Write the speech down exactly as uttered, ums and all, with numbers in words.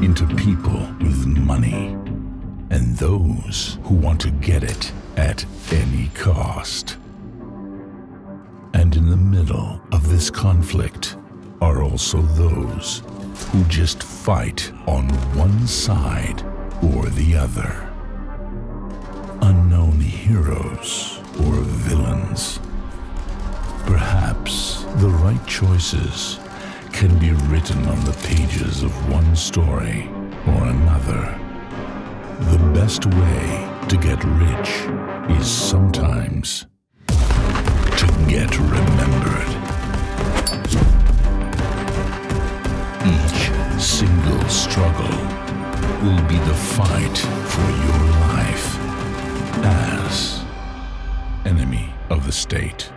into people with money and those who want to get it at any cost. And in the middle of this conflict are also those who just fight on one side or the other. Unknown heroes or villains. Perhaps the right choices can be written on the pages of one story or another. The best way to get rich is sometimes to get remembered. Each single struggle will be the fight for your life as enemy of the state.